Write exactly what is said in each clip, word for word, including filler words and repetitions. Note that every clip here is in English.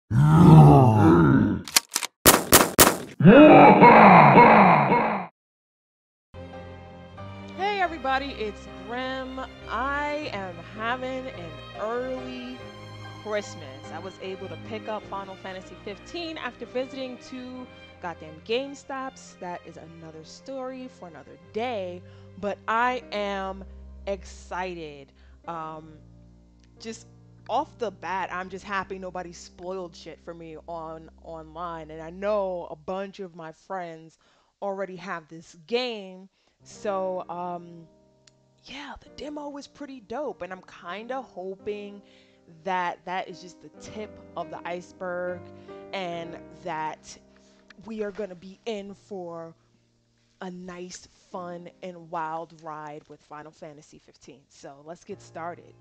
Hey everybody, it's Grim. I am having an early Christmas. I was able to pick up Final Fantasy fifteen after visiting two goddamn GameStops. That is another story for another day, but I am excited. Um, just off the bat, I'm just happy nobody spoiled shit for me on online, and I know a bunch of my friends already have this game, so um, yeah, the demo was pretty dope, and I'm kind of hoping that that is just the tip of the iceberg, and that we are gonna be in for a nice, fun, and wild ride with Final Fantasy fifteen. So let's get started.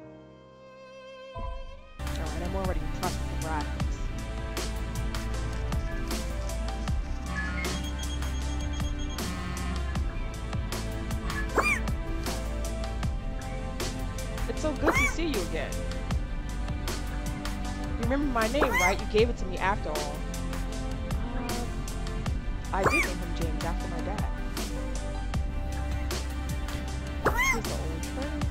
Alright, I'm already impressed with the graphics. It's so good to see you again. You remember my name, right? You gave it to me after all. Uh, I did name him James after my dad. Here's the old friend.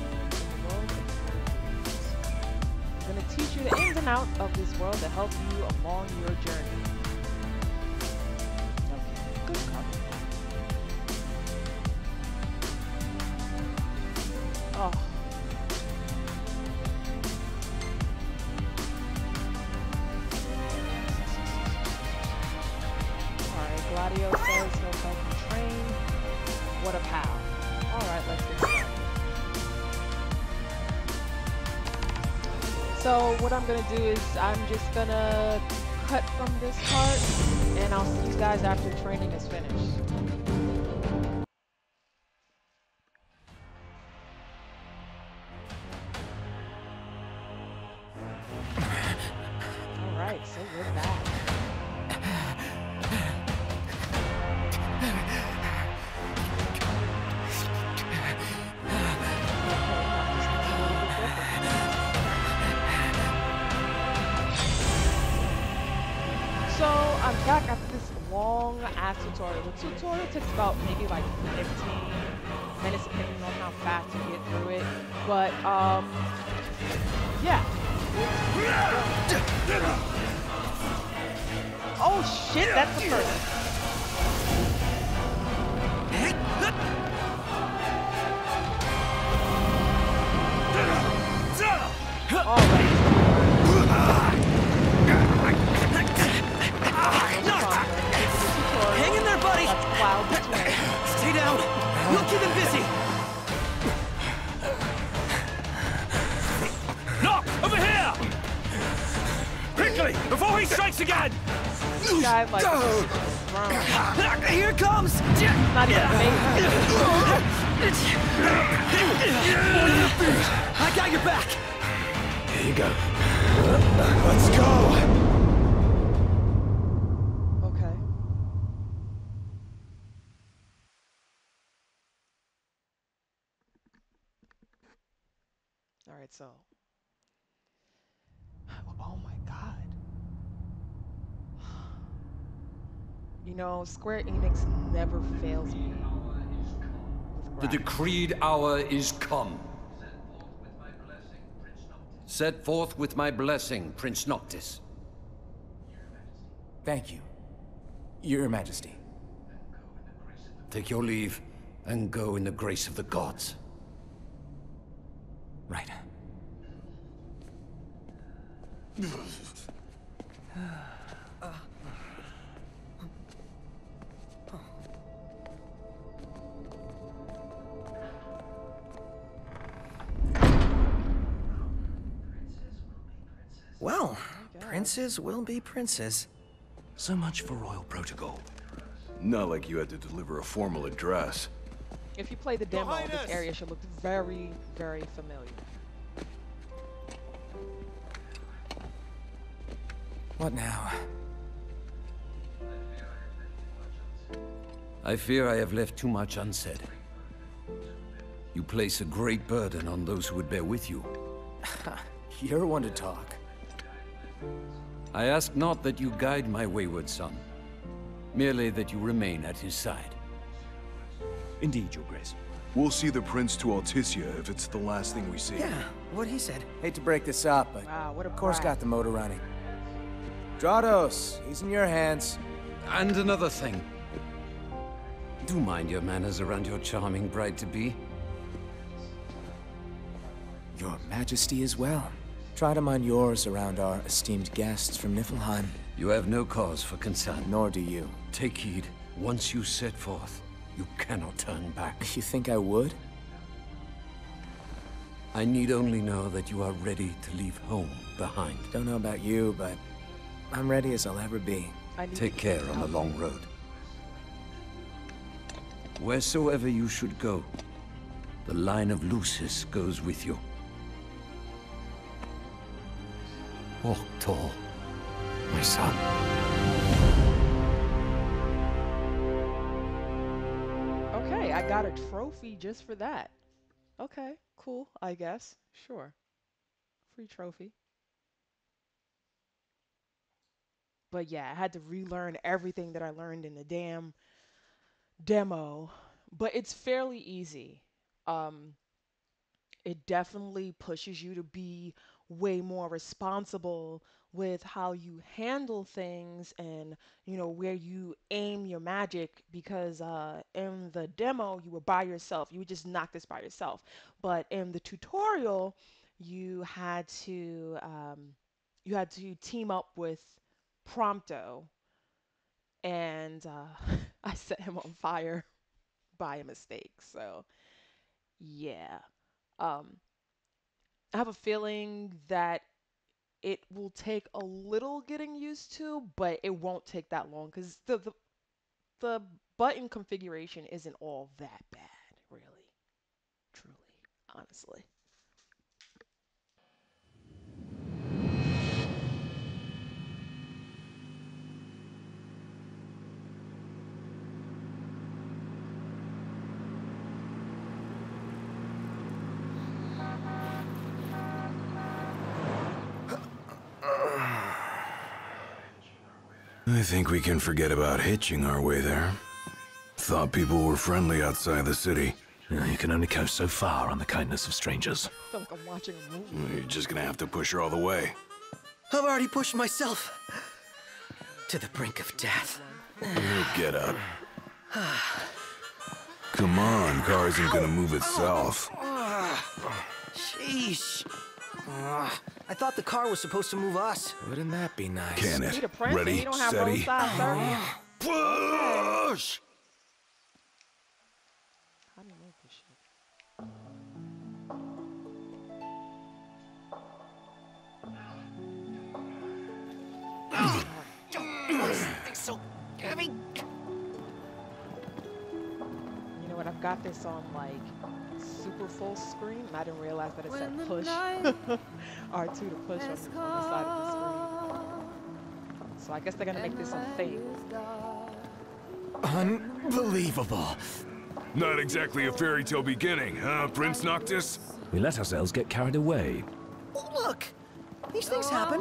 I'm gonna teach you the ins and outs of this world to help you along your journey. Okay, good cover. Oh. Alright, Gladio says he'll help you train. What a pal. Alright, let's get started. So what I'm gonna do is I'm just gonna cut from this part, and I'll see you guys after training is finished. Alright, so we're back. So I'm back after this long ass tutorial. The tutorial takes about maybe like fifteen minutes depending on how fast you get through it. But um yeah. Oh shit, that's the first. Alright. Hang in there, buddy! Stay down! We'll keep him busy! Knock! Over here! Quickly! Before he strikes again! This guy, like, strong. Here comes! Not even amazing. I got your back! Here you go. Let's go! Alright, so. Oh my god. You know, Square Enix never fails me. The decreed hour is come. Set forth with my blessing, Prince Noctis. Thank you, Your Majesty. Take your leave and go in the grace of the gods. Right. Well, princes will be princes. So much for royal protocol. Not like you had to deliver a formal address. If you play the demo, this area should look very, very familiar. What now? I fear I have left too much unsaid. You place a great burden on those who would bear with you. You're one to talk. I ask not that you guide my wayward son, merely that you remain at his side. Indeed, Your Grace. We'll see the prince to Alticia if it's the last thing we see. Yeah, what he said. Hate to break this up, but Wow, what a of course brat. got the motor running. Drados, he's in your hands. And another thing. Do mind your manners around your charming bride-to-be. Your Majesty as well. Try to mind yours around our esteemed guests from Niflheim. You have no cause for concern. Nor do you. Take heed. Once you set forth, you cannot turn back. You think I would? I need only know that you are ready to leave home behind. Don't know about you, but I'm ready as I'll ever be. I need Take care on the long road. Wheresoever you should go, the line of Lucis goes with you. Walk tall, my son. Okay, I got a trophy just for that. Okay, cool, I guess. Sure. Free trophy. But yeah, I had to relearn everything that I learned in the damn demo. But it's fairly easy. Um, it definitely pushes you to be way more responsible with how you handle things and, you know, where you aim your magic, because uh, in the demo you were by yourself. You would just knock this by yourself. But in the tutorial, you had to um, you had to team up with Prompto, and uh, I set him on fire by a mistake. So yeah, um, I have a feeling that it will take a little getting used to, but it won't take that long because the, the the button configuration isn't all that bad, really, truly, honestly. I think we can forget about hitching our way there. Thought people were friendly outside the city. Uh, You can only go so far on the kindness of strangers. I feel like I'm watching a movie. You're just gonna have to push her all the way. I've already pushed myself to the brink of death. Get up. Come on, car isn't gonna move itself. Sheesh. Uh, I thought the car was supposed to move us. Wouldn't that be nice? Can Be it? the prince and Ready, you don't have road steady. side service. Push! How do you make this shit? So heavy. You know what? I've got this on like super full screen, and I didn't realize that it said push R two to push on the, on the side of the screen. So I guess they're gonna make this a thing. Unbelievable. Not exactly a fairy tale beginning, huh, Prince Noctis? We let ourselves get carried away. Look, these things happen.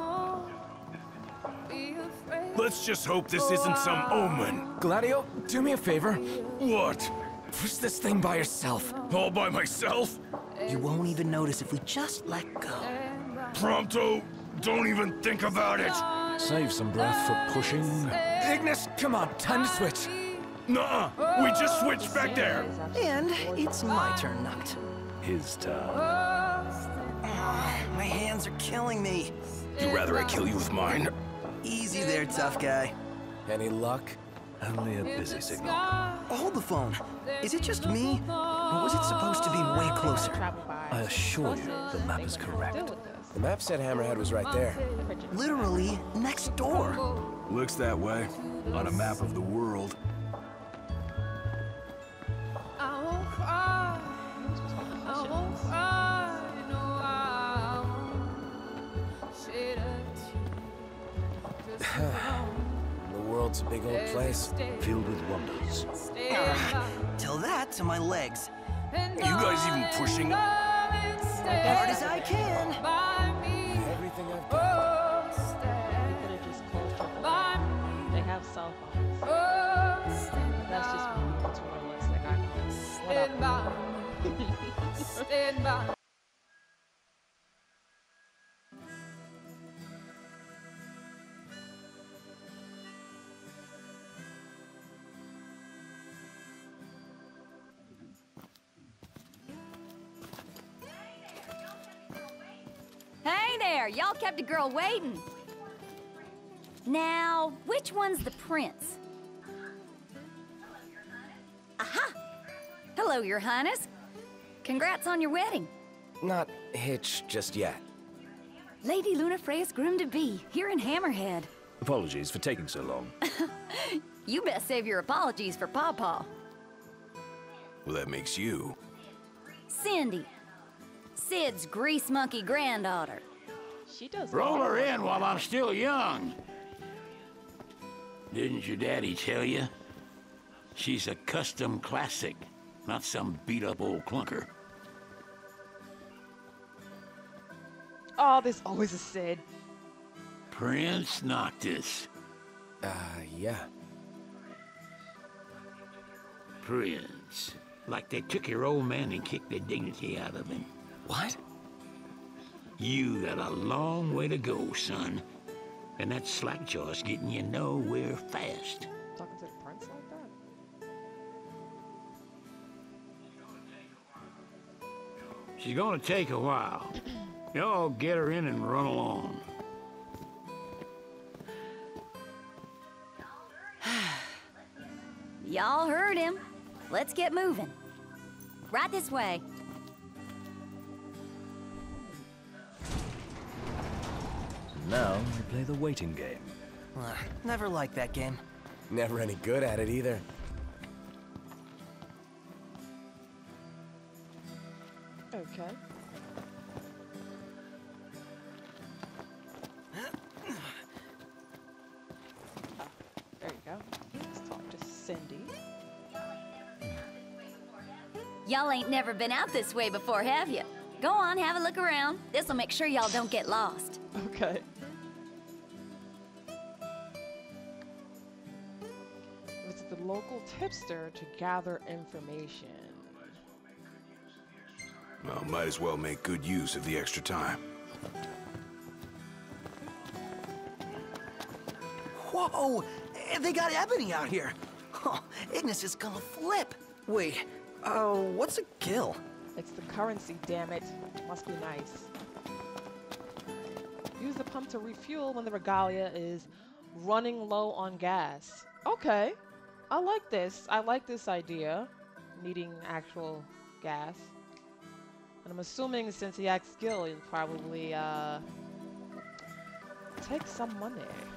Let's just hope this isn't some omen. Gladio, do me a favor. What? Push this thing by yourself. All by myself? You won't even notice if we just let go. Prompto, don't even think about it. Save some breath for pushing. Ignis, come on, time to switch. Nuh-uh, we just switched back there. And it's my turn, Noct. His turn. My hands are killing me. You rather I kill you with mine? Easy there, tough guy. Any luck? Only a busy signal. Hold the phone. Is it just me? Or was it supposed to be way closer? Travel by I assure you, buses, the map they is can correct. deal with this. The map said Hammerhead was right there. Literally next door. Looks that way, on a map of the world. The world's a big old place. Filled with wonders. Tell that to my legs. You guys even pushing? Hard as I can. Everything I've got. Hey there, y'all kept a girl waiting. Now, which one's the prince? Aha! Hello, Your Highness. Congrats on your wedding. Not hitched just yet. Lady Lunafreya's groom-to-be, here in Hammerhead. Apologies for taking so long. You best save your apologies for Pawpaw. Well, that makes you. Cindy. Sid's grease monkey granddaughter. She does. Roll all her the in while I'm still young. Didn't your daddy tell you? She's a custom classic, not some beat-up old clunker. Oh, there's always a Sid. Prince Noctis. Uh, yeah. Prince. Like they took your old man and kicked the dignity out of him. What? You got a long way to go, son. And that slackjaw's getting you nowhere fast. Talking to the prince like that? She's gonna take a while. Y'all get her in and run along. Y'all heard him. Let's get moving. Right this way. Now we play the waiting game. Uh, never liked that game. Never any good at it either. Okay. Ah, there you go. Let's talk to Cindy. Y'all ain't never been out this way before, have you? Go on, have a look around. This'll make sure y'all don't get lost. Okay. Visit the local tipster to gather information. Well, might as well make good use of the extra time. Whoa! They got Ebony out here. Oh, Ignois is gonna flip. Wait, uh, what's a gill? It's the currency, damn it. Must be nice. Use the pump to refuel when the regalia is running low on gas. Okay. I like this. I like this idea. Needing actual gas. And I'm assuming since he acts skill, he'll probably uh, take some money.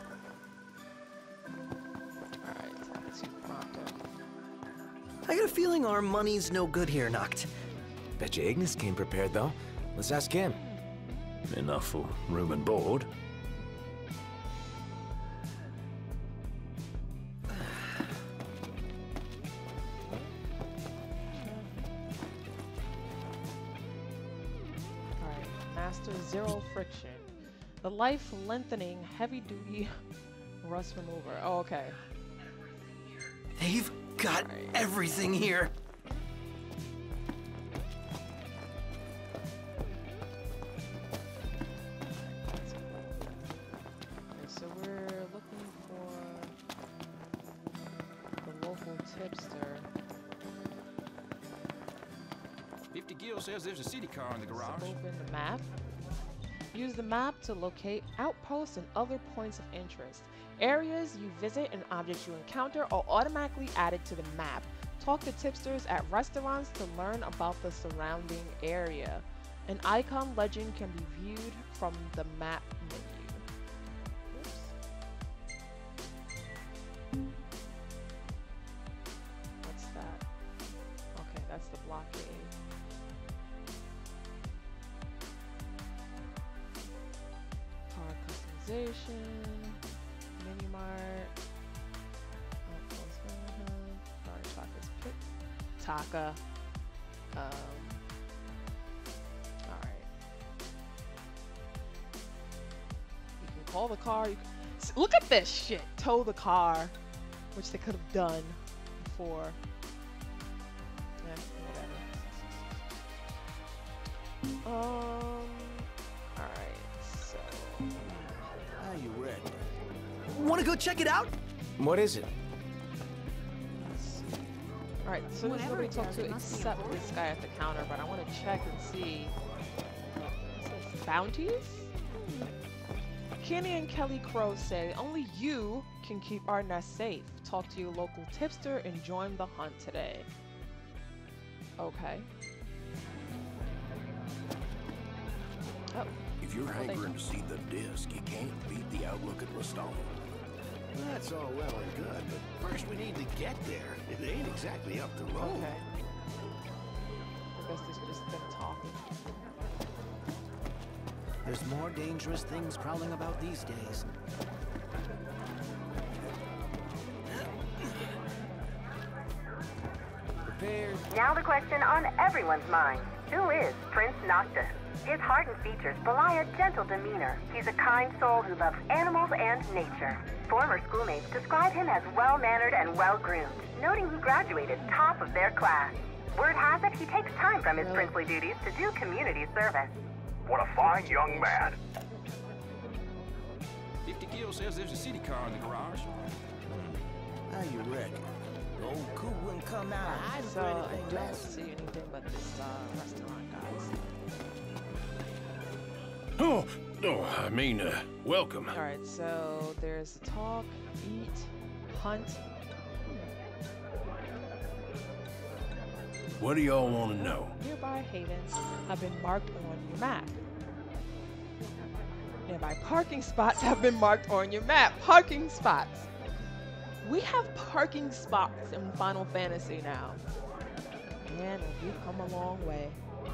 Alright, talk to Prompto. I got a feeling our money's no good here, Noct. Bet you Ignois came prepared, though. Let's ask him. Enough for room and board. Alright, master zero friction. The life-lengthening, heavy-duty rust remover. Oh, okay. They've got Right. everything here. Okay, so we're looking for the local tipster. fifty Gil says there's a city car in the garage. So open the map. Use the map to locate outposts and other points of interest. Areas you visit and objects you encounter are automatically added to the map. Talk to tipsters at restaurants to learn about the surrounding area. An icon legend can be viewed from the map menu. Oops. What's that? Okay, that's the blockade. Car customization, mini mart, outpost manhunt, car chocolate's pit, Taka. Um, all right. You can call the car. You can, s- look at this shit. Tow the car, which they could have done before. Eh, whatever. Um. All right. So. Are you ready? Wanna go check it out? What is it? Alright, so there's nobody to talk to except this guy at the counter, but I want to check and see. What's this? bounties? Kenny and Kelly Crow say only you can keep our nest safe. Talk to your local tipster and join the hunt today. Okay. Oh. If you're hankering to see the disc, you can't beat the outlook at Lestal. That's all well and good, but first we need to get there. It ain't exactly up the road. Okay. I guess it's just them talking. There's more dangerous things prowling about these days. Prepared. Now the question on everyone's mind. Who is Prince Noctis? His heart and features belie a gentle demeanor. He's a kind soul who loves animals and nature. Former schoolmates describe him as well-mannered and well-groomed, noting he graduated top of their class. Word has it he takes time from his princely duties to do community service. What a fine young man. fifty Gil says there's a city car in the garage. Hmm. How you reckon? Old Cool wouldn't come out of hiding So for I anything don't less. see anything but this uh, restaurant, guys. Oh, oh, I mean, uh, welcome. All right, so there's talk, eat, hunt. What do y'all want to know? Nearby havens have been marked on your map. Nearby parking spots have been marked on your map. Parking spots. We have parking spots in Final Fantasy now. Man, we've come a long way.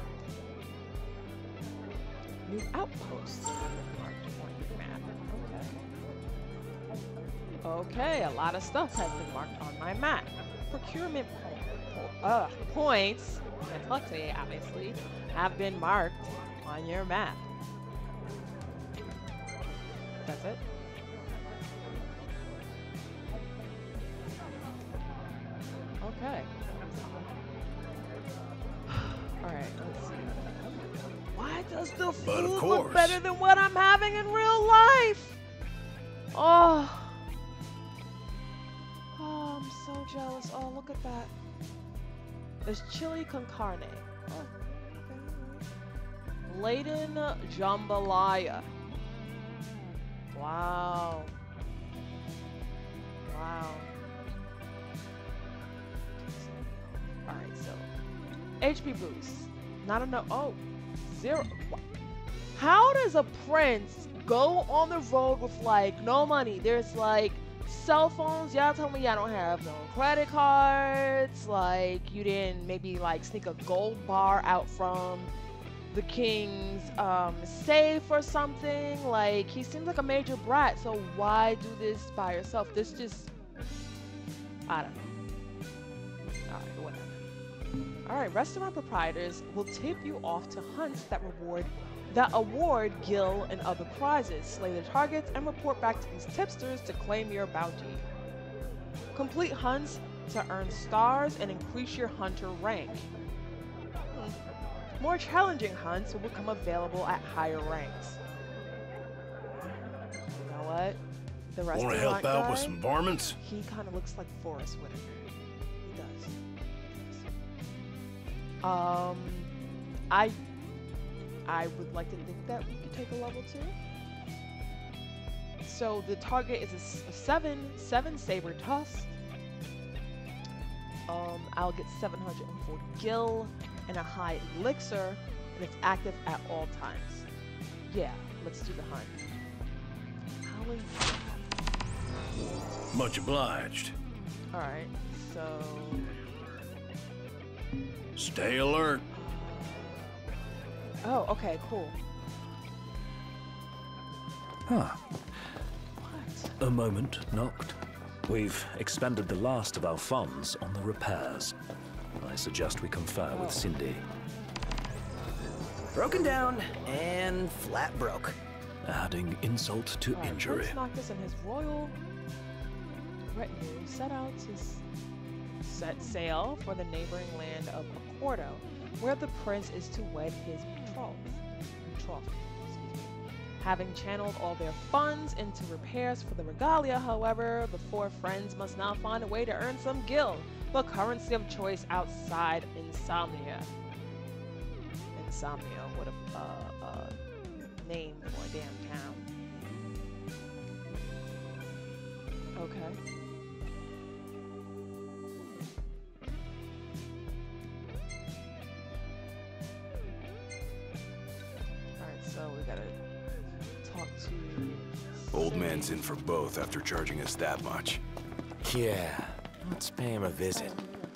New outposts have been marked on your map. Okay. Okay, a lot of stuff has been marked on my map. Procurement po po uh, points, and Tuxie, obviously, have been marked on your map. That's it. Okay. Alright, let's see. Why does the food look better than what I'm having in real life? Oh. Oh, I'm so jealous. Oh, look at that. There's chili con carne. Oh, okay. Laden jambalaya. Wow. Wow. Alright, so H P boost. Not enough. Oh, zero. How does a prince go on the road with like no money? There's like cell phones. Y'all tell me y'all don't have no credit cards. Like you didn't maybe like sneak a gold bar out from the king's um, safe or something. Like he seems like a major brat. So why do this by yourself? This just, I don't know. Alright, whatever. Alright, restaurant proprietors will tip you off to hunts that reward that award gil and other prizes. Slay the targets and report back to these tipsters to claim your bounty. Complete hunts to earn stars and increase your hunter rank. Hmm. More challenging hunts will become available at higher ranks. You know what? The restaurant Want to help out guy, with some varmints? he kind of looks like Forrest Whitaker. He does. Um, I I would like to think that we could take a level two. So the target is a, s- a seven, seven saber tusk. Um, I'll get seven hundred forty gil and a high elixir, and it's active at all times. Yeah, let's do the hunt. How will you? Much obliged. All right, so. Stay alert. Oh, okay, cool. Huh. What? A moment, Noct. We've expended the last of our funds on the repairs. I suggest we confer Oh. with Cindy. Broken down and flat broke. Adding insult to All right, injury. Prince Noctis and his royal retinue set out to s- set sail for the neighboring land of Accordo, where the prince is to wed his betrothed. betrothed excuse me. Having channeled all their funds into repairs for the regalia, however, the four friends must now find a way to earn some gil, the currency of choice outside Insomnia. Insomnia, what a uh, uh, name for a damn town. Okay. Alright, so we gotta talk to... Old man's in for both after charging us that much. Yeah, let's pay him a visit.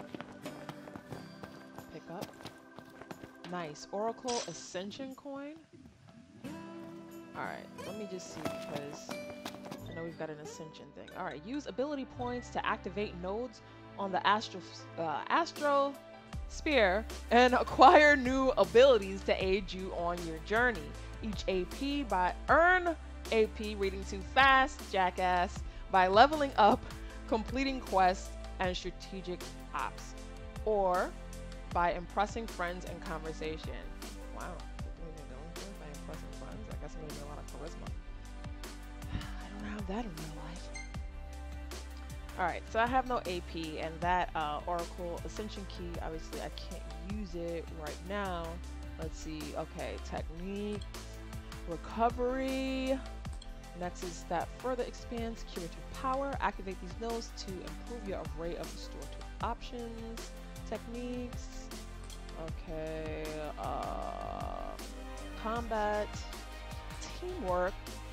Pick up. Nice. Oracle Ascension coin. Alright, let me just see because I know we've got an Ascension thing. Alright, use ability points to activate nodes on the Astro, uh, Astro Spear and acquire new abilities to aid you on your journey. Each A P by earn A P reading too fast, jackass, by leveling up, completing quests, and strategic ops, or by impressing friends in conversation. Wow, by impressing friends, I guess I'm gonna need a lot of charisma. I don't have that in real life. All right, so I have no A P, and that uh, Oracle Ascension key, obviously I can't use it right now. Let's see, okay, technique, recovery, Nexus that further expands curative power. Activate these nodes to improve your array of restorative options. Techniques, okay, uh, combat, teamwork,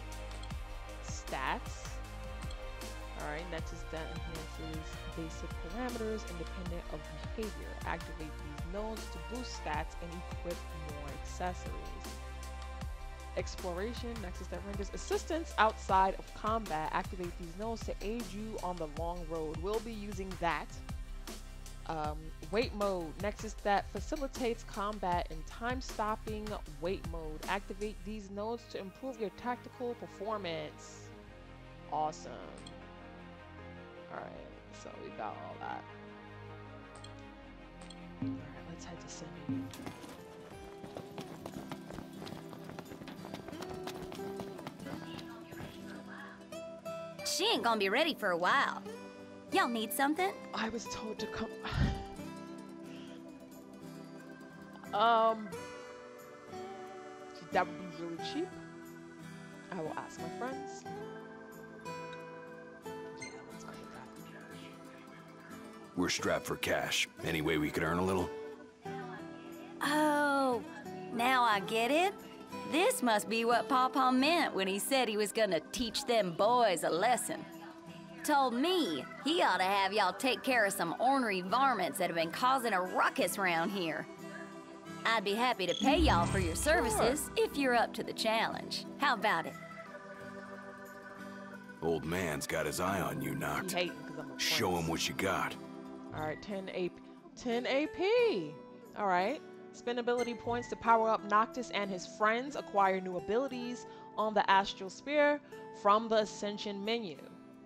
stats. Alright, Nexus that enhances basic parameters independent of behavior. Activate these nodes to boost stats and equip more accessories. Exploration, Nexus that renders assistance outside of combat. Activate these nodes to aid you on the long road. We'll be using that. Um, wait mode, Nexus that facilitates combat in time-stopping wait mode. Activate these nodes to improve your tactical performance. Awesome. Alright, so we got all that. Alright, let's head to Sydney. She ain't gonna be ready for a while. Y'all need something? I was told to come. um, that would be really cheap. I will ask my friends. Yeah, let's go with that. We're strapped for cash. Any way we could earn a little? Oh, now I get it. This must be what Pawpaw meant when he said he was gonna teach them boys a lesson. Told me he ought to have y'all take care of some ornery varmints that have been causing a ruckus around here. I'd be happy to pay y'all for your services if you're up to the challenge. How about it? Old man's got his eye on you, Noct. Show him what you got. Alright, ten A P. ten A P! Alright. Spend ability points to power up Noctis and his friends. Acquire new abilities on the Astral Spear from the Ascension menu.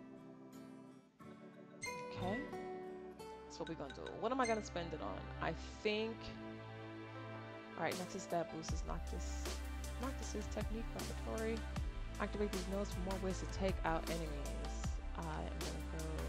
Okay. That's what we're gonna do. What am I gonna spend it on? I think... Alright, Nexus that boosts Noctis. Noctis' technique preparatory. Activate these nodes for more ways to take out enemies. I am gonna go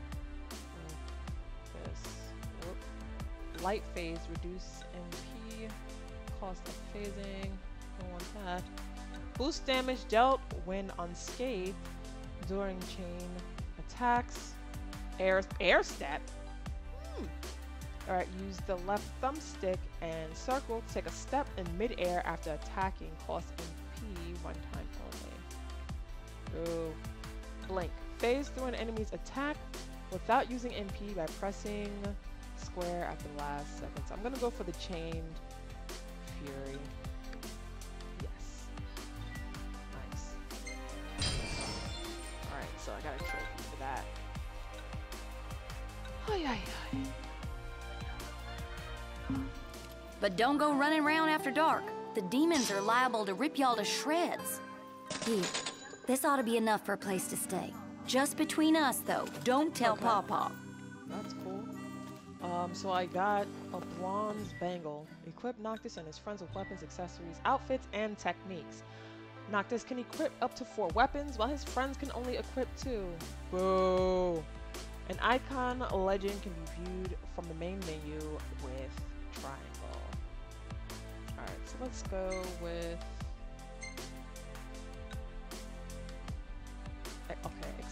with this. Whoop. Light phase, reduce M P, cost of phasing, don't want that. Boost damage dealt when unscathed during chain attacks. Air, air step? Hmm. Alright, use the left thumbstick and circle to take a step in midair after attacking. Cost M P one time only. Ooh. Blink. Phase through an enemy's attack without using M P by pressing square at the last second. So I'm gonna go for the chained fury. Yes. Nice. Alright, so I got a trophy for that. Ay, ay, ay. But don't go running around after dark. The demons are liable to rip y'all to shreds. Here, this ought to be enough for a place to stay. Just between us, though. Don't tell Okay. Pawpaw. That's cool. Um, so I got a bronze bangle. Equip Noctis and his friends with weapons, accessories, outfits, and techniques. Noctis can equip up to four weapons, while his friends can only equip two. Boo! An icon legend can be viewed from the main menu with triangle. Alright, so let's go with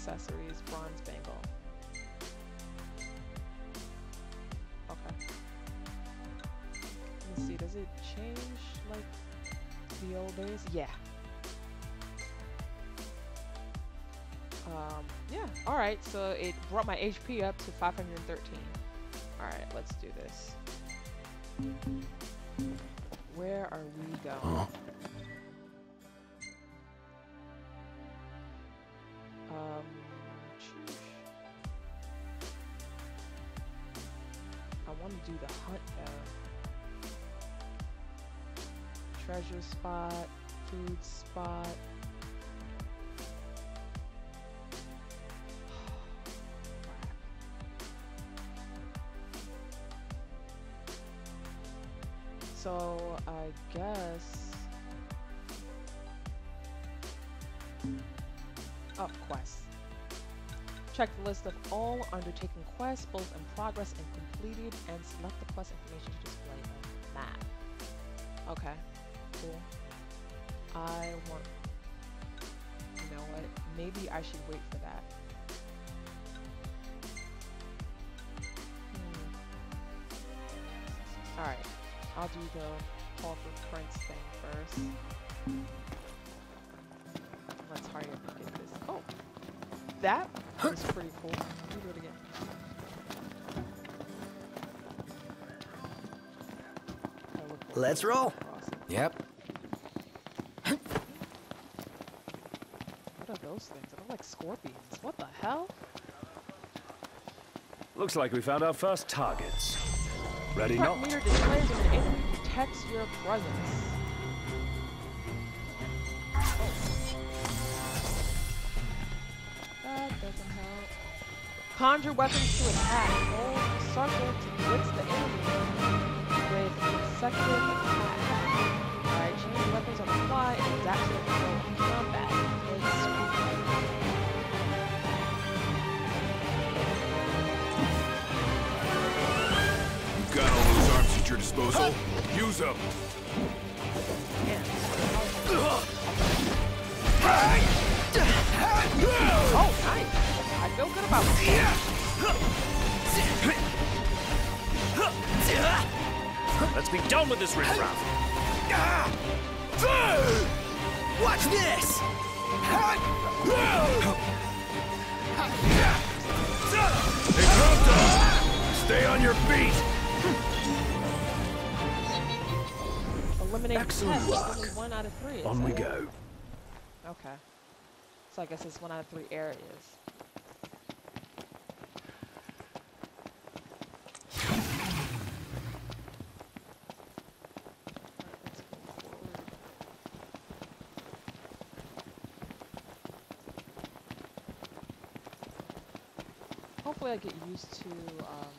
accessories, bronze bangle. Okay. Let me see, does it change like the old days? Yeah. Um, yeah, alright, so it brought my H P up to five hundred thirteen. Alright, let's do this. Where are we going? Huh? Um, sheesh. I want to do the hunt though. Treasure spot, food spot. So I guess. Oh, quests. Check the list of all undertaken quests, both in progress and completed, and select the quest information to display on the map. Okay, cool. I want. You know what? Maybe I should wait for that. Hmm. All right. I'll do the call for Prince thing first. Let's hurry up and get this. Oh, that was pretty cool. Let me do it again. Oh, let's roll. Yep. What are those things? They look like scorpions. What the hell? Looks like we found our first targets. Ready, Threat Noct? meter displays when an enemy detects your presence. Oh. That doesn't help. Conjure weapons to attack. Hold circle to blitz the enemy with consecutive attack. Alright, change weapons on the fly and adapt to the flow of combat. Got all those arms at your disposal. Use them. Oh, nice. I feel good about it. Let's be done with this riffraff. Watch this. Hey, Prompto! Stay on your feet. Eliminate Excellent test. work. Only one out of three. On so. we go. Okay. So I guess it's one out of three areas. Hopefully I get used to um,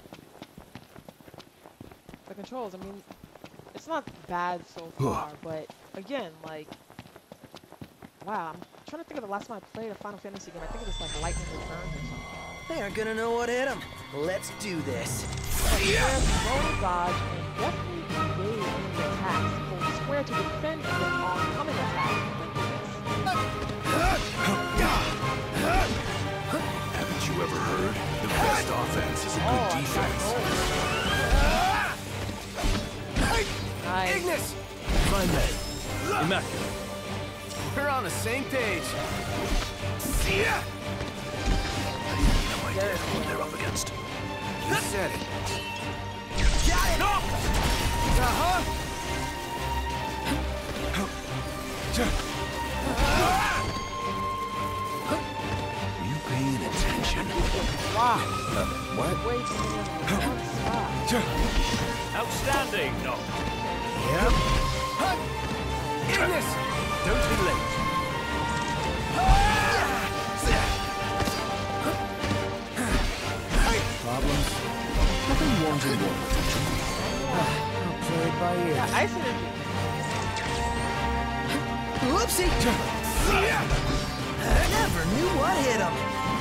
the controls. I mean, it's not bad so far, but again, like, wow, I'm trying to think of the last time I played a Final Fantasy game. I think it was like Lightning Returns or something. They aren't gonna know what hit them. Let's do this. Square to roll, dodge, and definitely evade enemy attacks. Hold square to defend against oncoming attacks. Haven't you ever heard? The best offense is a good Oh, defense. Nice. Ignis! Fine mate. Immaculate. We're on the same page. Yeah. No idea what they're up against. You said it. Got it! Uh-huh! Are you paying attention? Wow. Uh, what? Way too many on one spot. Outstanding, Noct. Yep. Ignis! Don't be late. Problems? Nothing wanting more attention. I'll play it by ear. Yeah, ice energy. Whoopsie! I never knew what hit him.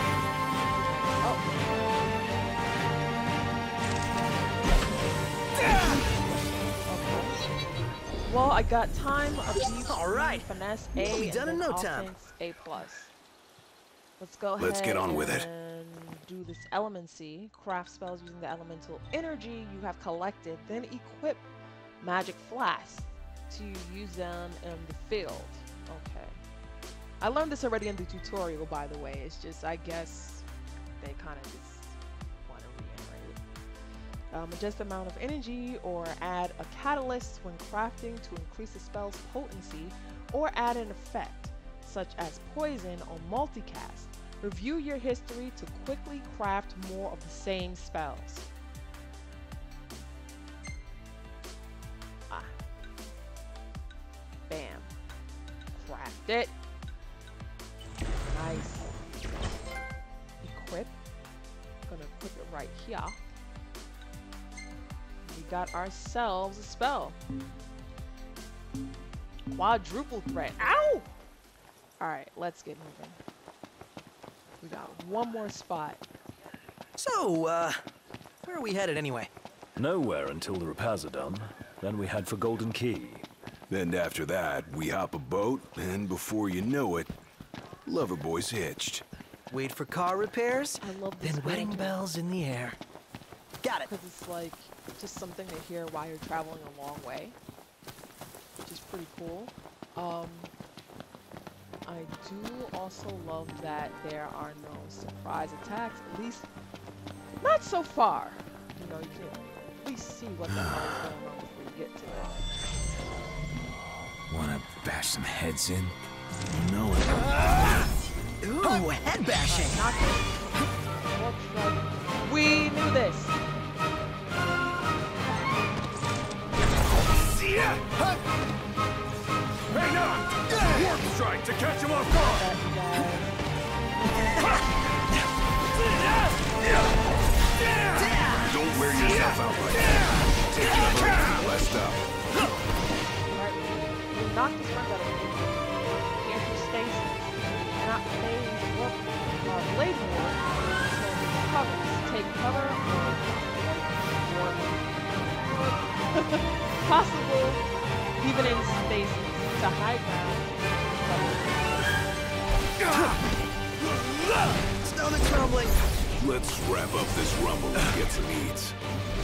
Well, I got time, abuse, All right. finesse We'll A, be done and in then no time. offense A plus. Let's go ahead. Let's get on with it. And do this elemency. Craft spells using the elemental energy you have collected. Then equip magic flasks to use them in the field. Okay. I learned this already in the tutorial, by the way. It's just, I guess, they kind of just want to reiterate it. Um, adjust the amount of energy or add a catalyst when crafting to increase the spell's potency, or add an effect, such as poison or multicast. Review your history to quickly craft more of the same spells. Ah. Bam. Craft it. Nice. Equip. Gonna equip it right here. We got ourselves a spell. Quadruple threat. Ow! Alright, let's get moving. We got one more spot. So, uh, where are we headed anyway? Nowhere until the repairs are done. Then we head for Golden Key. Then after that, we hop a boat, and before you know it, Loverboy's hitched. Wait for car repairs, I love this then wedding building. bells in the air. Got it. Because it's like just something to hear while you're traveling a long way, which is pretty cool. Um, I do also love that there are no surprise attacks, at least not so far. You know, you can at least see what the hell is going on before you get to it. Wanna bash some heads in? You know it. Ooh, head bashing. Not good. Looks like we knew this. Hang on! Warp strike to catch him off guard! Don't wear yourself out like that. Take your burden blessed up. When Noctis runs out of energy, he enters stasis. He cannot phase or uh, blade war until he recovers. Take cover or possible even in stasis to high ground. Stomach's rumbling. Let's wrap up this rumble and get some eats.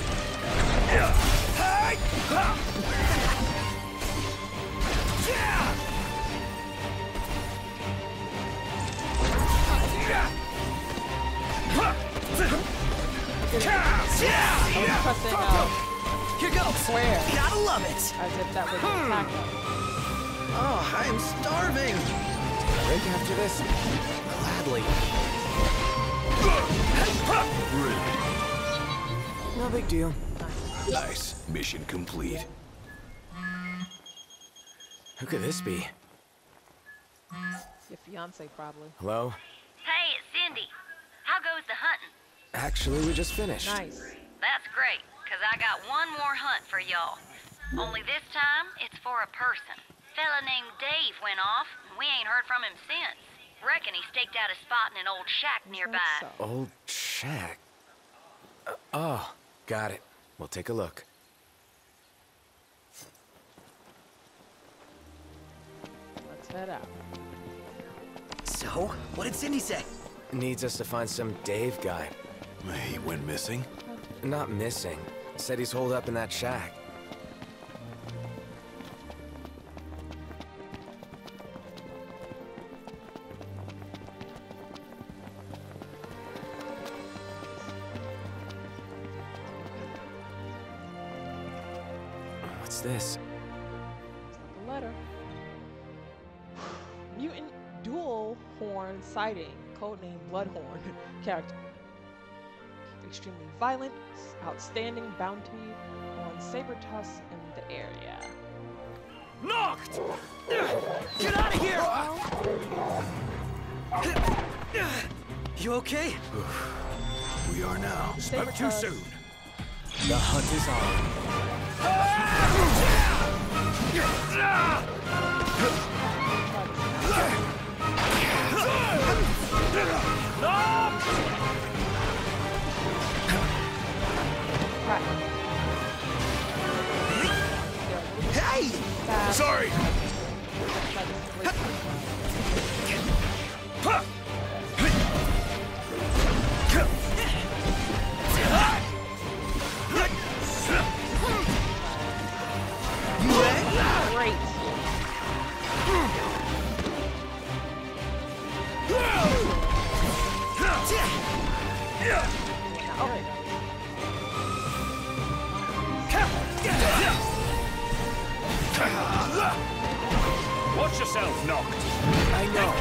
Pressing out. Here goes. Square. Gotta love it. As if that would attack us. Oh, I am starving. Break after this? Gladly. No big deal. Nice. Mission complete. Who could this be? Your fiance, probably. Hello? Hey, it's Cindy. How goes the hunting? Actually, we just finished. Nice. That's great, because I got one more hunt for y'all. Only this time, it's for a person. Fella named Dave went off, and we ain't heard from him since. Reckon he staked out a spot in an old shack nearby. So. Old shack. Uh, oh, got it. We'll take a look. Let's head out. So, what did Cindy say? Needs us to find some Dave guy. He went missing? Not missing. Said he's holed up in that shack. What's this? Looks like a letter. Mutant dual horn sighting, codename Bloodhorn. Character. Extremely violent, outstanding bounty on saber tusks in the area. Knocked! Get out of here! You okay? We are now. Spoke too soon. The hunt is on. Hey! Sorry! Oh. Watch yourself, Noct. I know.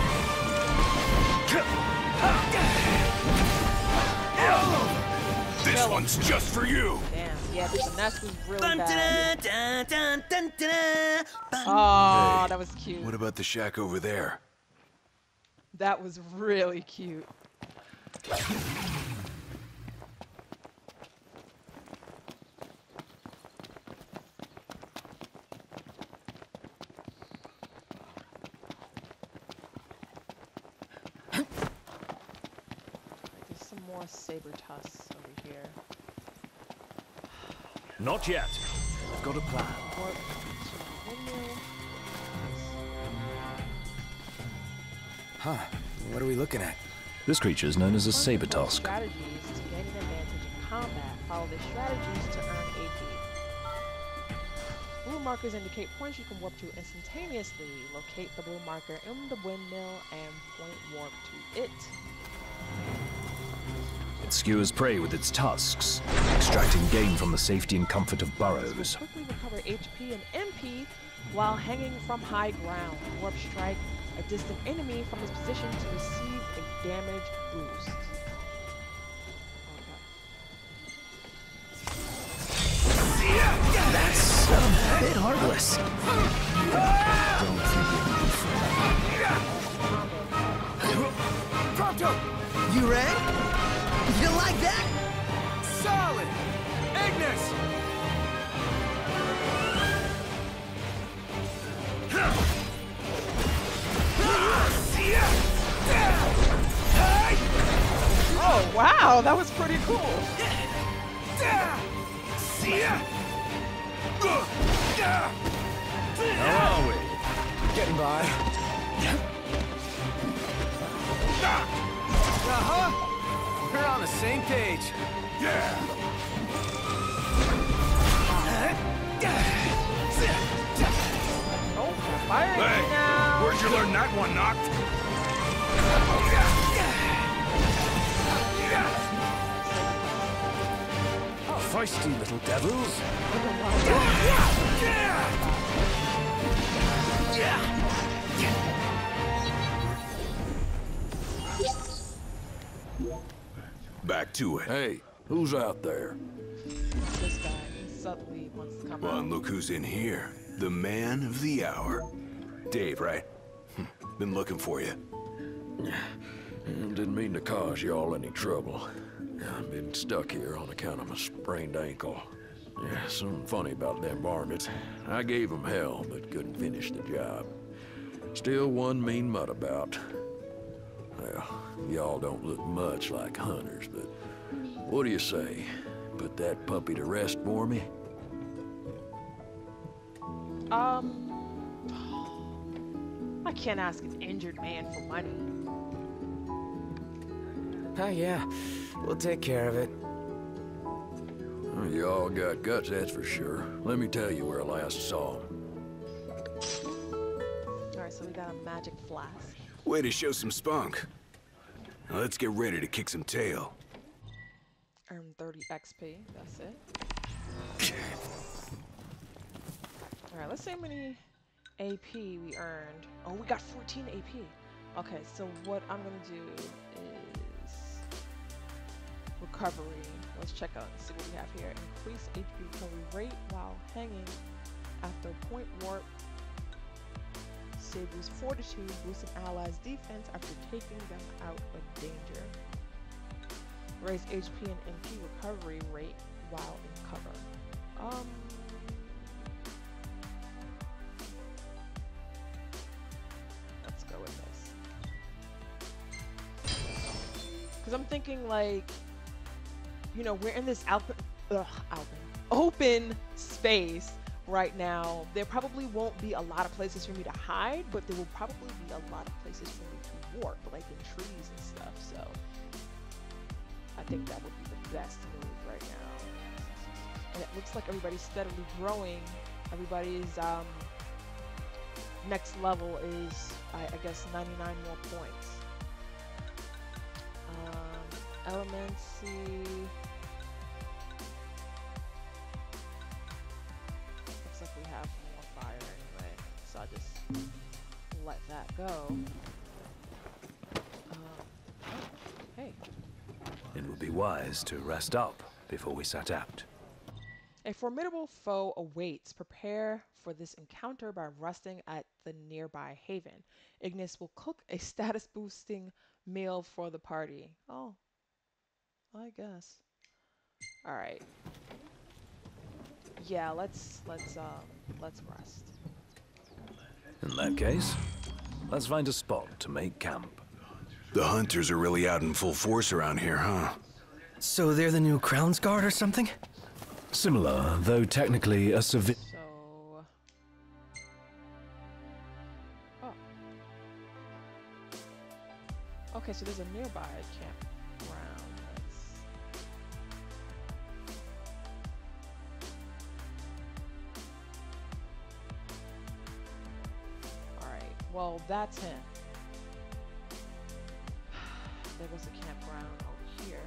This one's just for you. Damn, yeah, the finesse was really bad. Dun, dun, dun, dun, dun, dun. Oh, Hey, that was cute. What about the shack over there? That was really cute. There's some more saber tusks over here. Not yet. I've got a plan. Warp to windmill. Huh. What are we looking at? This creature is known as a saber tusk. Strategies to gain an advantage in combat. Follow the strategies to earn A P. Blue markers indicate points you can warp to instantaneously. Locate the blue marker in the windmill and point warp to it. It skewers prey with its tusks, extracting gain from the safety and comfort of burrows. Quickly recover H P and M P while hanging from high ground. Warp strike a distant enemy from his position to receive a damage boost. Okay. That's a bit heartless. Don't think you're Prompto! You ready? You like that? Solid! Ignis! Oh wow, that was pretty cool. How are we? getting by. Uh-huh. We're on the same page. Yeah! Oh, firing Hey, now. where'd you learn that one, Noct? Feisty little devils. Back to it. Hey, who's out there? This guy subtly wants to come Well, out. and look who's in here. The man of the hour. Dave, right? Been looking for you. Didn't mean to cause y'all any trouble. I've been stuck here on account of my sprained ankle. Yeah, something funny about them varmints. I gave them hell, but couldn't finish the job. Still one mean mutt about. Well, y'all don't look much like hunters, but what do you say? Put that puppy to rest for me? Um, I can't ask an injured man for money. Oh, yeah. We'll take care of it. Well, y'all got guts, that's for sure. Let me tell you where I last saw him. Alright, so we got a magic flask. Way to show some spunk. Now let's get ready to kick some tail. Earn thirty X P, that's it. Alright, let's see how many A P we earned. Oh, we got fourteen A P. Okay, so what I'm gonna do is recovery. Let's check out and see what we have here. Increase H P recovery rate while hanging after point warp. Saber's fortitude, boosts an ally's defense after taking them out of danger. Raise H P and M P recovery rate while in cover. Um, let's go with this. Because I'm thinking like, you know, we're in this alpin, ugh, alpin, open space right now. There probably won't be a lot of places for me to hide, but there will probably be a lot of places for me to warp, like in trees and stuff. So I think that would be the best move right now. And it looks like everybody's steadily growing. Everybody's um, next level is, I, I guess, ninety-nine more points. Um, Elemency. Looks like we have more fire anyway, so I'll just let that go. Um, hey. It would be wise to rest up before we set out. A formidable foe awaits. Prepare for this encounter by resting at the nearby haven. Ignois will cook a status-boosting meal for the party. Oh, I guess. All right. Yeah, let's let's um let's rest. In that case, let's find a spot to make camp. The hunters are really out in full force around here, huh? So they're the new Crown's Guard or something? Similar, though technically a civil. So. Oh. Okay, so there's a nearby campground. Let's... All right. Well, that's him. There was a campground over here.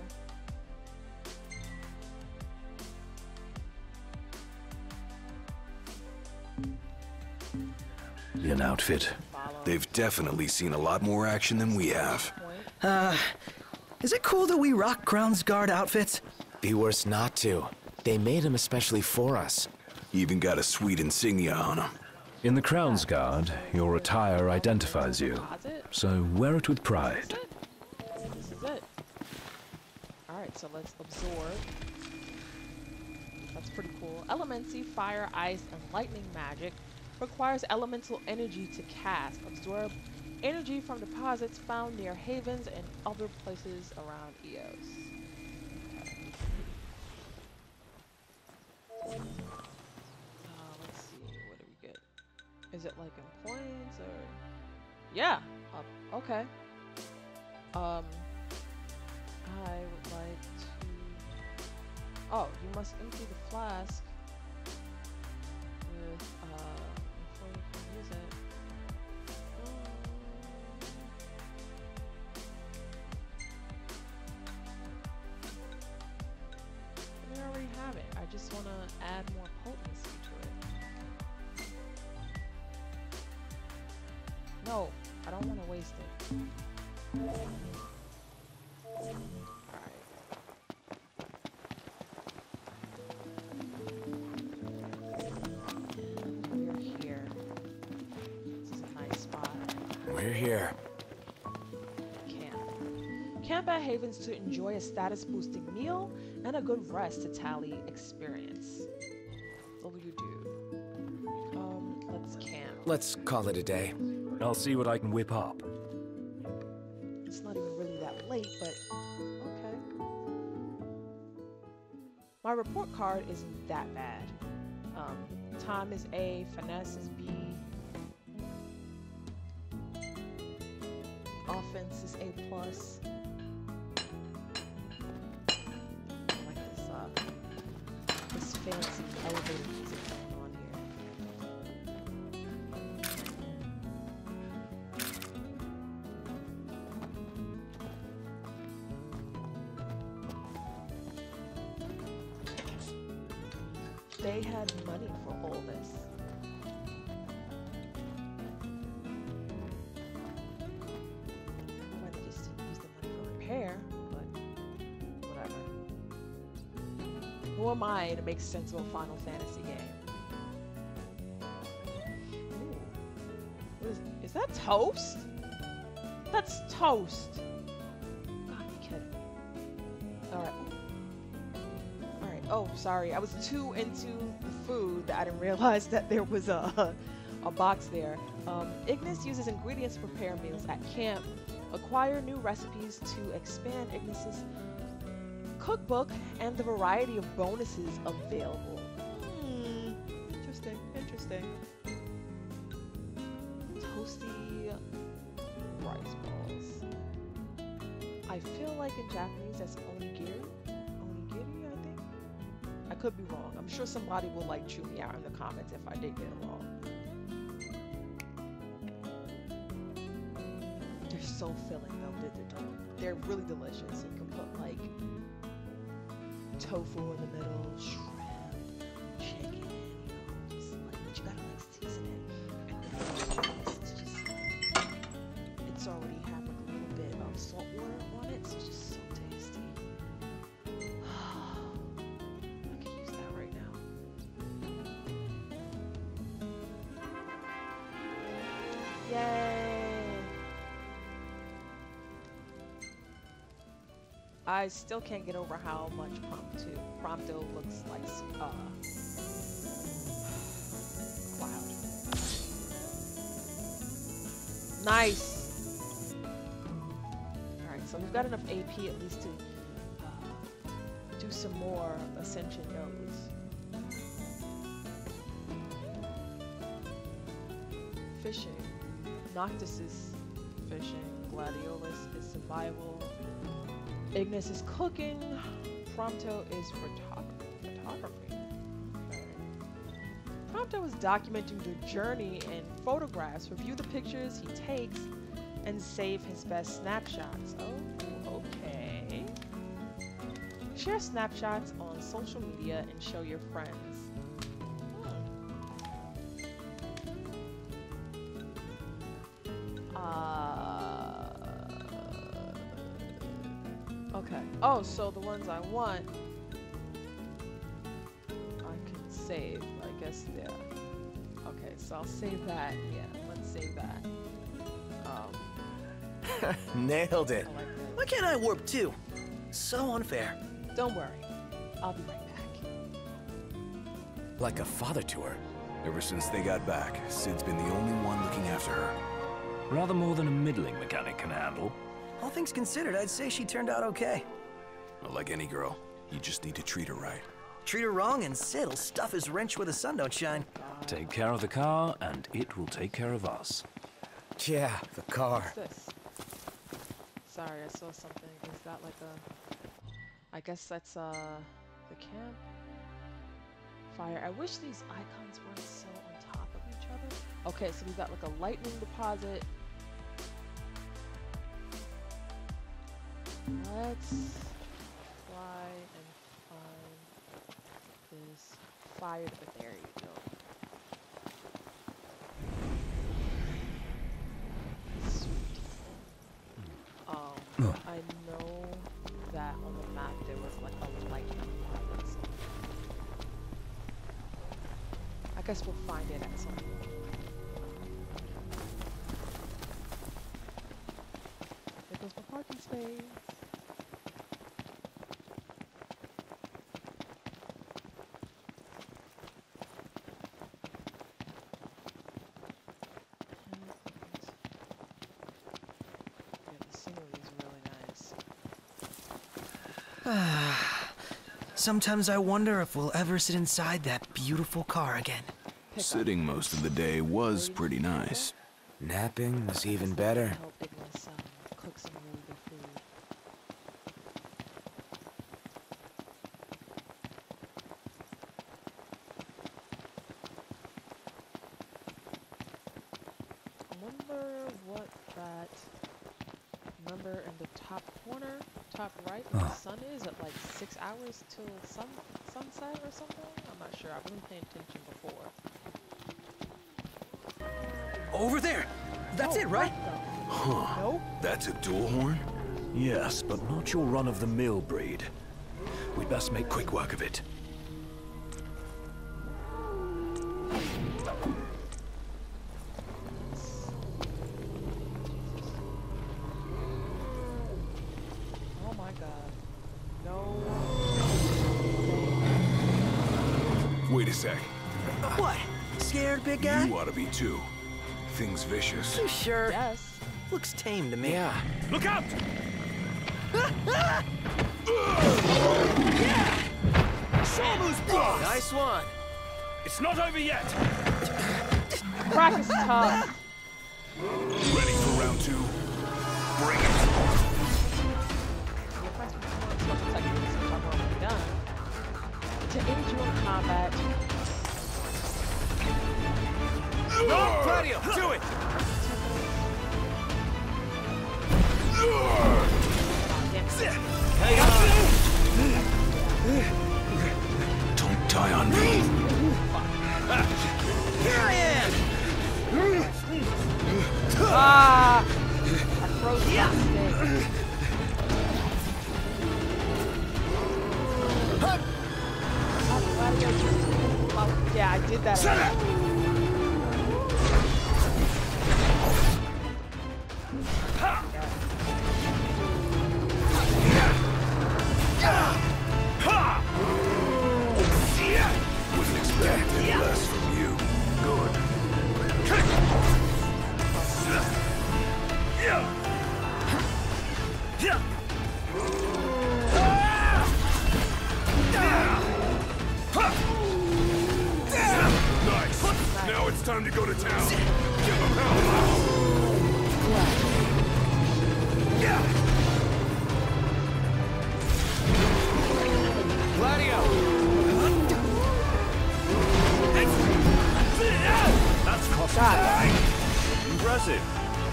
An outfit. They've definitely seen a lot more action than we have. Uh, is it cool that we rock Crown's Guard outfits? Be worse not to. They made them especially for us. Even got a sweet insignia on them. In the Crown's Guard, your attire identifies you, so wear it with pride. This is it. Alright, so let's absorb. That's pretty cool. Elemency, fire, ice, and lightning magic requires elemental energy to cast. Absorb energy from deposits found near havens and other places around Eos. Okay. Uh, let's see, what do we get? Is it like in points or? Yeah. Uh, okay. Um, I would like to. Oh, you must empty the flask with uh. Before you can use it. Um, we already have it. I just want to add more potency to it. No, I don't want to waste it. Alright. We're here. Camp. Camp at havens to enjoy a status-boosting meal and a good rest to tally experience. What will you do? Um, let's camp. Let's call it a day. I'll see what I can whip up. It's not even really that late, but okay. My report card isn't that bad. Um, time is A, finesse is B. Offense is A plus. I like this uh this fancy elevator music going on here. They had money for all this. But whatever. Who am I to make sense of a Final Fantasy game? Ooh. What is, is that toast? That's toast. God, you kidding. Alright. Alright. Oh, sorry. I was too into the food that I didn't realize that there was a, a box there. Um, Ignois uses ingredients to prepare meals at camp. Acquire new recipes to expand Ignois' cookbook and the variety of bonuses available. Hmm. Interesting. Interesting. Toasty rice balls. I feel like in Japanese that's onigiri. Onigiri, I think. I could be wrong. I'm sure somebody will like chew me out in the comments if I did get it wrong. so filling though. They're, they're, they're really delicious. You can put like tofu in the middle, shrimp, chicken, you know, just like, but you gotta like season it. And then it's just like, it's already have like a little bit of salt water on it, so it's just so tasty. I can use that right now. Yay! I still can't get over how much Prompto, Prompto looks like uh, Cloud. Nice! Alright, so we've got enough A P at least to uh, do some more Ascension nodes. Fishing. Noctis is fishing. Gladiolus is survival. Ignois is cooking. Prompto is photog photography. Okay. Prompto is documenting the journey in photographs, review the pictures he takes, and save his best snapshots. Oh, okay. Share snapshots on social media and show your friends. Hmm. Uh, okay. Oh, so the ones I want, I can save. I guess, yeah. Okay, so I'll save that. Yeah, let's save that. Um, Nailed it. I like that. Why can't I warp too? So unfair. Don't worry. I'll be right back. Like a father to her. Ever since they got back, Sid's been the only one looking after her. Rather more than a middling mechanic can handle. All things considered, I'd say she turned out okay. Well, like any girl, you just need to treat her right. Treat her wrong and Sid'll stuff his wrench where the sun don't shine. Take care of the car, and it will take care of us. Yeah, the car. What's this? Sorry, I saw something. Is that like a... I guess that's uh the camp fire. I wish these icons weren't so on top of each other. Okay, so we've got like a lightning deposit. Let's fly and find this fire. But there you go. Sweet. Um, I know that on the map there was like a lightning deposit. So I guess we'll find it at some point. There goes my parking space. Yeah, the scenery is really nice. Sometimes I wonder if we'll ever sit inside that beautiful car again. Sitting most of the day was pretty nice. Napping was even better. Help Ignois um, cook some really good food. I wonder what that number in the top corner, top right, where the sun is at like six hours till sun sunset or something. I'm not sure. I wasn't paying attention before. Over there! That's Oh, it, right? what the- Huh. Nope. That's a dual horn? Yes, but not your run-of-the-mill breed. We'd best make quick work of it. Oh my god. No. Wait a sec. What? Scared, big guy? You ought to be too. Thing's vicious. You sure? Yes. Looks tame to me. Yeah. Look out! Shamu's boss! Nice one. It's not over yet! Practice is tough. Ready for round two? Bring it. Your practice special techniques, which I've already done. To aid you in combat. No, Gladio, do it! Don't die on me. Here I am! Ah! I froze my mistake. Yeah, I did that. Wouldn't expect any less from you. Good. Nice. Now it's time to go to town. Give him hell. Gladio! That's cost time. Impressive.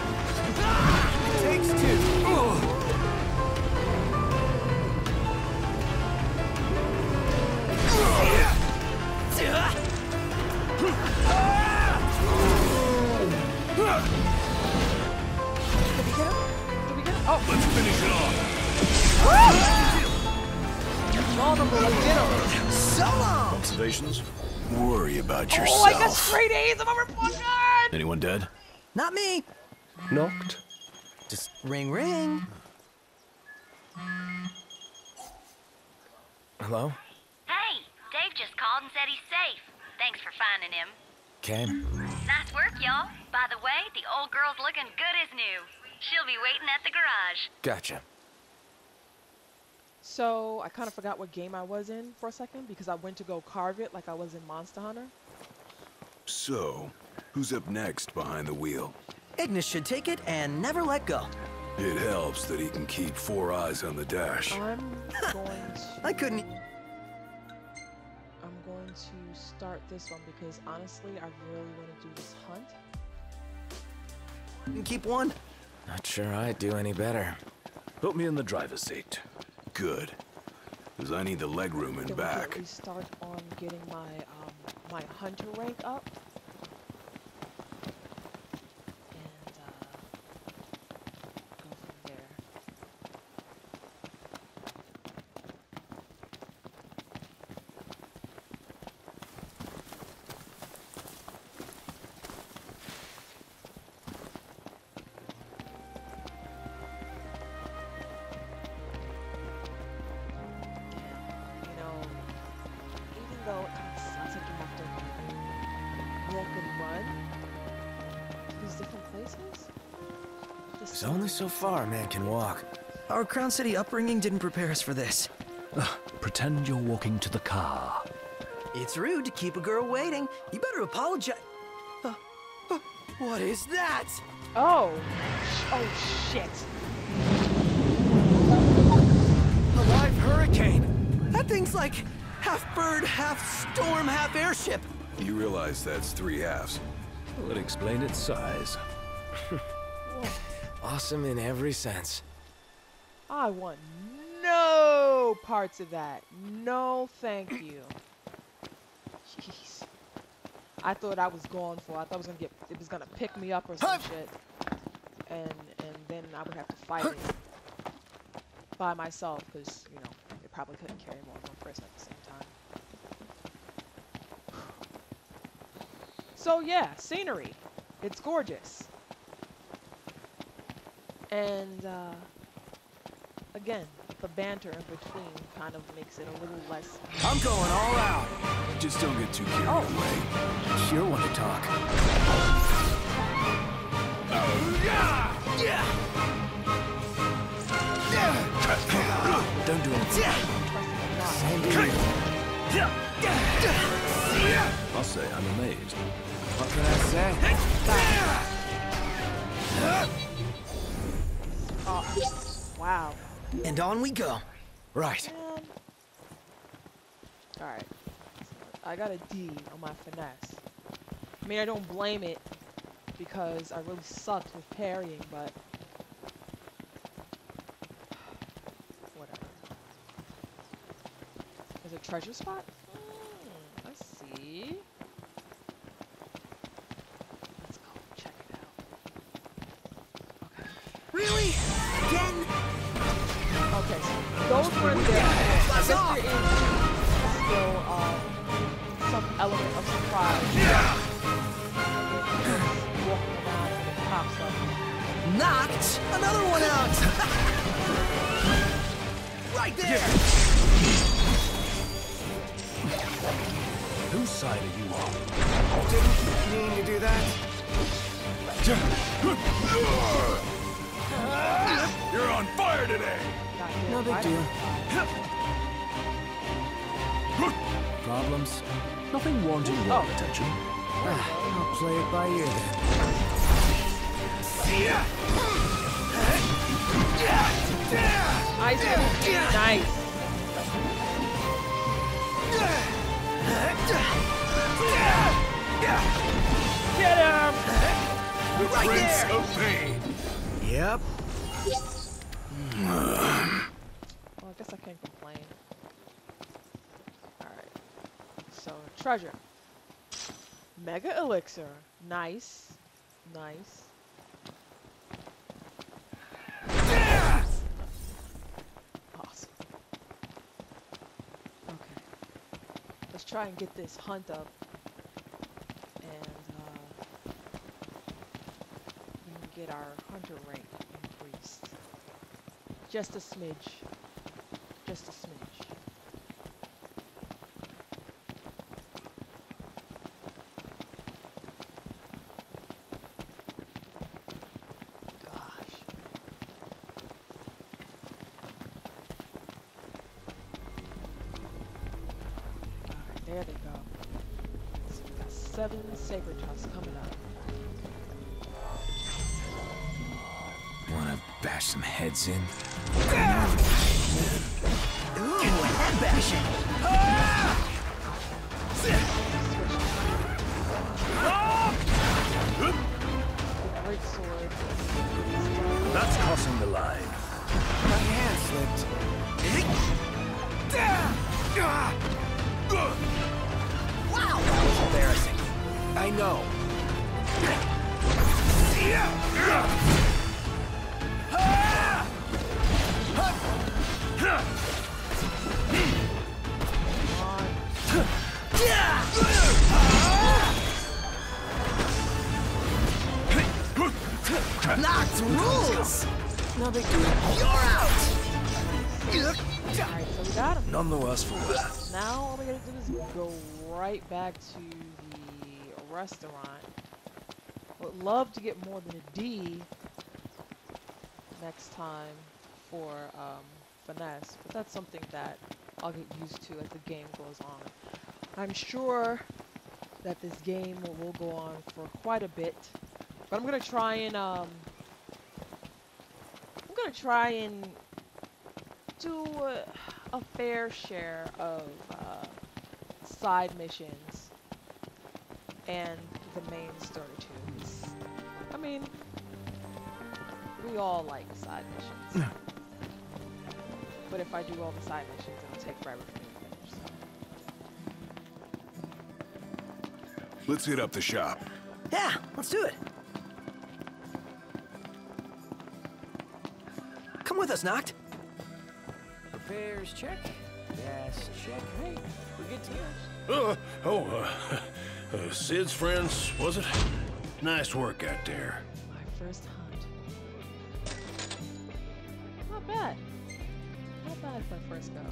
Takes two. Oh. Let's finish it off. So long! Observations? Worry about yourself. Oh, I got straight A's. I'm a repulsion. Anyone dead? Not me. Knocked? Just ring ring. Hello? Hey, Dave just called and said he's safe. Thanks for finding him. Okay. Nice work, y'all. By the way, the old girl's looking good as new. She'll be waiting at the garage. Gotcha. So I kind of forgot what game I was in for a second because I went to go carve it like I was in Monster Hunter. So, who's up next behind the wheel? Ignis should take it and never let go. It helps that he can keep four eyes on the dash. I'm going to... I couldn't... I'm going to start this one because honestly, I really want to do this hunt. Keep one. Not sure I'd do any better. Put me in the driver's seat. Good. Because I need the leg room and Then back. we start on getting my um, my hunter rank up. And uh, go from there. Though it kind of sucks that you have to walk and run to these different places. This There's only so far a man can walk. Our Crown City upbringing didn't prepare us for this. Uh, pretend you're walking to the car. It's rude to keep a girl waiting. You better apologize. Uh, uh, what is that? Oh. Oh, shit. A live hurricane. That thing's like half bird, half storm, half airship. You realize that's three halves. Would explain its size. Awesome in every sense. I want no parts of that. No, thank you. Jeez. I thought I was going for. I thought it was gonna get. It was gonna pick me up or some shit, and and then I would have to fight it by myself because you know it probably couldn't carry more than one person at the same time. So yeah, scenery. It's gorgeous. And uh, again, the banter in between kind of makes it a little less. I'm going all out. Just don't get too carried Oh. away. Sure want to talk. Don't do anything. Same to you. I'll say I'm amazed. What can I say? Oh, wow. And on we go. Right. Man. All right. I got a D on my finesse. I mean, I don't blame it because I really sucked with parrying, but treasure spot? Hmm, let's see. Let's go check it out. Okay. Really? Again? Okay, so those weren't there. I guess there is still um, some element of surprise. Yeah. Walking around and it pops up. Knocked another one out. Right there. Whose side are you on? Didn't mean to do that. You're on fire today. No big deal. Problems? Nothing wanting your Oh. attention. I'll play it by ear then. Ice cream. Nice. Get him! The Right Prince there. of Pain. Yep. Well, I guess I can't complain. Alright. So, treasure. Mega elixir. Nice. Nice. Awesome. Okay. Let's try and get this hunt up. And, uh, we can get our hunter rank increased. Just a smidge. Just a smidge. Gosh. Alright, there they go. So we got seven sacred trusts coming up. Wanna bash some heads in? Ooh, head bashing. Great sword. That's crossing the line. My hand slipped. Wow, that was embarrassing. I know. Knocked rules! No big deal. You're out! Alright, so we got him. None the worse for wear. Now all we gotta do is go right back to the restaurant. Would love to get more than a D next time for um, finesse, but that's something that I'll get used to as the game goes on. I'm sure that this game will, will go on for quite a bit, but I'm gonna try and um, I'm gonna try and do a, a fair share of uh, side missions and the main story too. 'Cause, I mean, we all like side missions. But if I do all the side missions, it'll take forever for me to finish. So. Let's hit up the shop. Yeah, let's do it. Come with us, Noct. Repairs check. Gas check. Hey, we're good to go. Uh, oh, uh, uh, Sid's friends, was it? Nice work out there. My first hunt. Not bad. Not bad for a first go.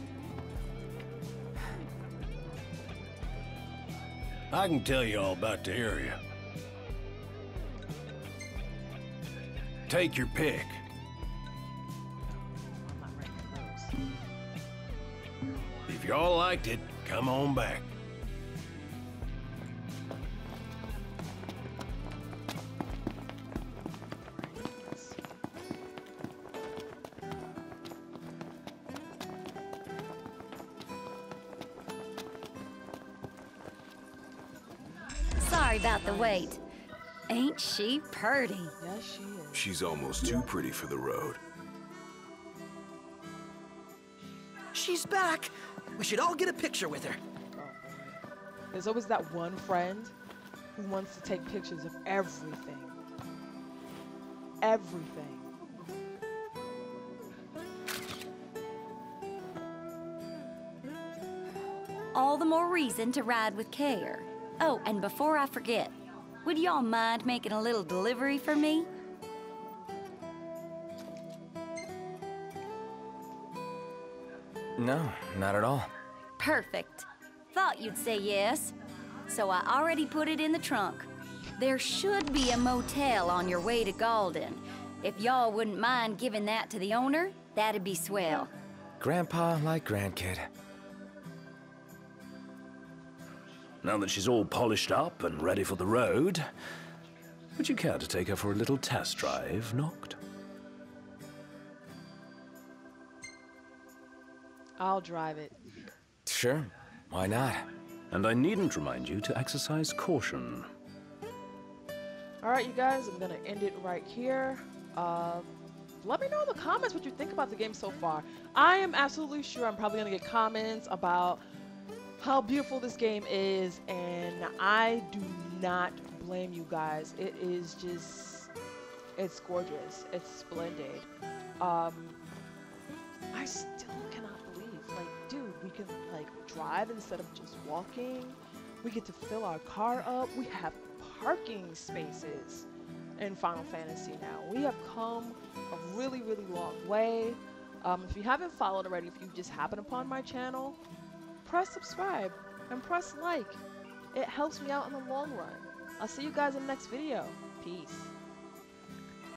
I can tell you all about the area. Take your pick. I'm not ready for those. If y'all liked it, come on back. Let's see. Sorry about the wait. Ain't she purty? Yes, she is. She's almost too pretty for the road. she's back. We should all get a picture with her. There's always that one friend who wants to take pictures of everything. Everything. All the more reason to ride with care. Oh, and before I forget, would y'all mind making a little delivery for me? No, not at all. Perfect. Thought you'd say yes. So I already put it in the trunk. There should be a motel on your way to Galden. If y'all wouldn't mind giving that to the owner, that'd be swell. Grandpa like grandkid. Now that she's all polished up and ready for the road, would you care to take her for a little test drive, Noct? I'll drive it. Sure, why not? And I needn't remind you to exercise caution. Alright, you guys, I'm gonna end it right here. Uh, let me know in the comments what you think about the game so far. I am absolutely sure I'm probably gonna get comments about how beautiful this game is, and I do not blame you guys. It is just, it's gorgeous. It's splendid. Um, I still cannot believe, like, dude, we can, like, drive instead of just walking. We get to fill our car up. We have parking spaces in Final Fantasy now. We have come a really, really long way. Um, if you haven't followed already, if you just happen upon my channel, press subscribe and press like. It helps me out in the long run. I'll see you guys in the next video. Peace.